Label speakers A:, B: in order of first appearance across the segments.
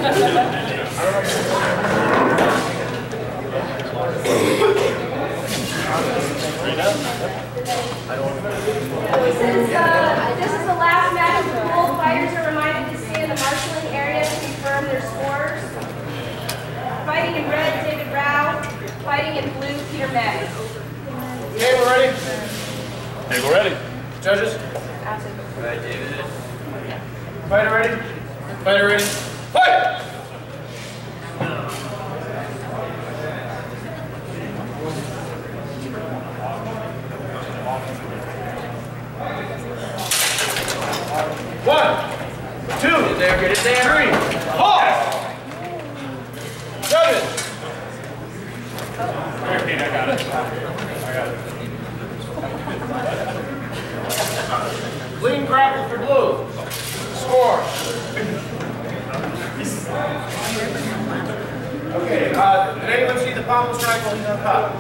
A: This is the last match of the pool. Fighters are reminded to stay in the marshalling area to confirm their scores. Fighting in red, David Rowe. Fighting in blue, Peter May.
B: Table ready?
C: Table ready.
B: Judges?
D: Right, David.
B: Fighter ready? Fighter ready? Fight! One, two,
D: Get it there.
B: three, four, seven.
C: I got it.
B: Clean grapple for blue. Score. Okay, did anyone see the pommel strike while he's on top?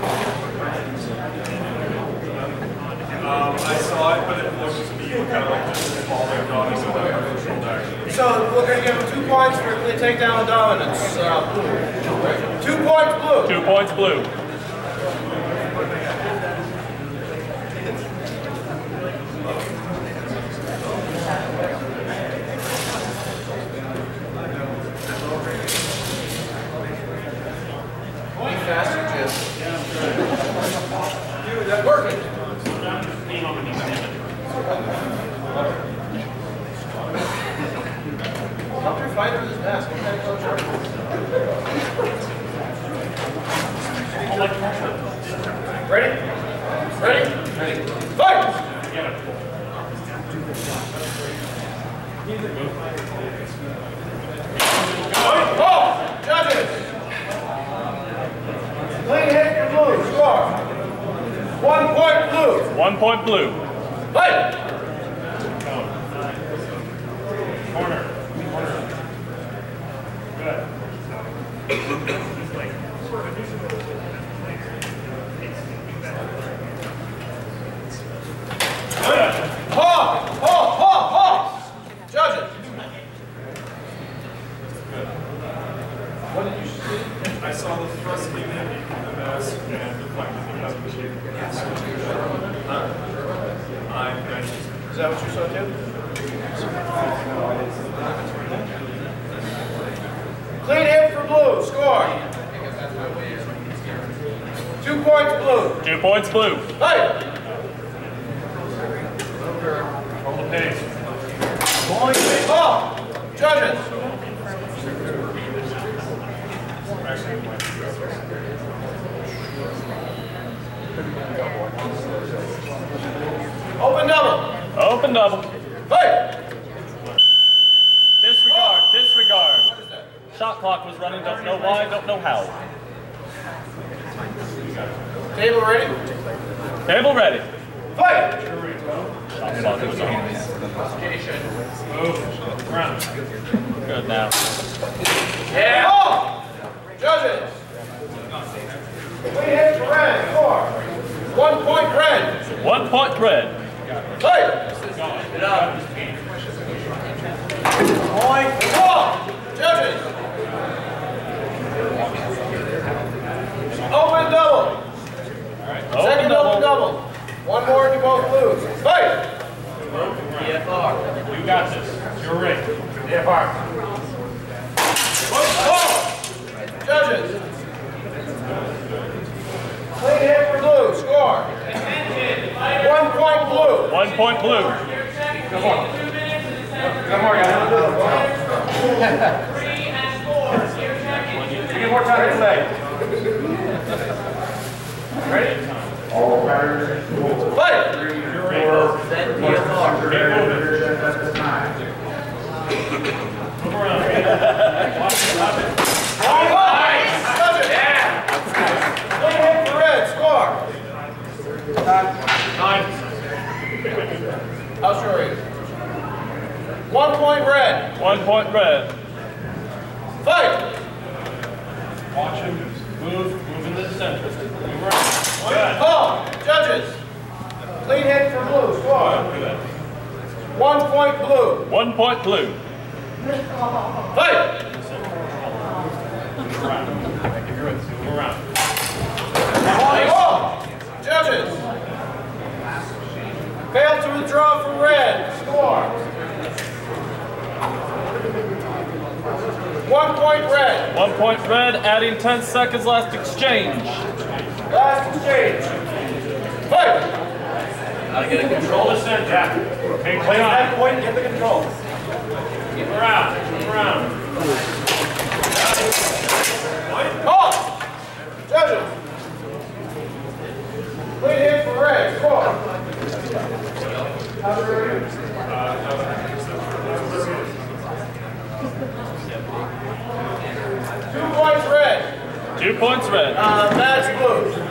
E: I saw it, but it looked to me kind of like just falling on his shoulder.
B: So we're going to give him 2 points for the takedown of dominance. 2 points blue.
C: 2 points blue.
B: Faster, Jim. Dude, that's working. Help your fighter with his mask. What kind of coach are you? Ready? Ready? Ready. Fight! Oh! Judges! Clean hit for blue. Score. 1 point blue.
C: 1 point blue.
B: Fight!
C: Corner. Good.
B: Judges. What did you see?
E: I saw the thrusting in the mask and deflecting the other shape.
B: Is that what you saw too? Clean hit for blue. Score. 2 points blue.
C: 2 points blue.
B: Fight!
C: Hold the pace.
B: Ball. Judges. Open double.
C: Open double.
B: Fight!
C: Disregard. Disregard.
B: What is that?
C: Shot clock was running. Don't know why. Don't know how.
B: Table ready?
C: Table ready.
B: Fight!
C: Shot clock was on. Good now.
B: Yeah! Ball. Judges. Clean hit for red. Score. 1 point red.
C: 1 point red.
B: Fight!
D: Get up.
B: Point. Ball. Judges. Open double. Second open double. 1 more to both blues. Fight!
D: DFR.
C: You got this. You're right.
B: DFR. Ball. Judges. Clean hit for blue. Score. 1 point blue.
C: 1 point blue.
B: Come on. Come on, guys.
D: 3 and 4.
B: Get more time to play. Ready? All riders. Fight!
D: Then DFR.
C: Move around.
B: Yeah! Clean hit for red. Score.
C: 9.
B: I'll show you. 1 point red.
C: 1 point red.
B: Fight!
C: Watch him move into the center. Move around. Good.
B: Call. Judges. Clean hit for blue. Score. 1 point blue.
C: 1 point blue.
B: Fight!
C: Move around.
B: Oh! Judges! Failed to withdraw for red. Score. 1 point red.
C: 1 point red, adding 10 seconds, last exchange.
B: Last exchange. Fight!
D: Gotta get a control.
C: Roll the center. Yeah. Okay, clean on.
B: Point, get the control.
C: Move around. Move around.
B: Call! Judges! Clean hit for red. Score. 2 points red.
C: 2 points red.
B: Match blue.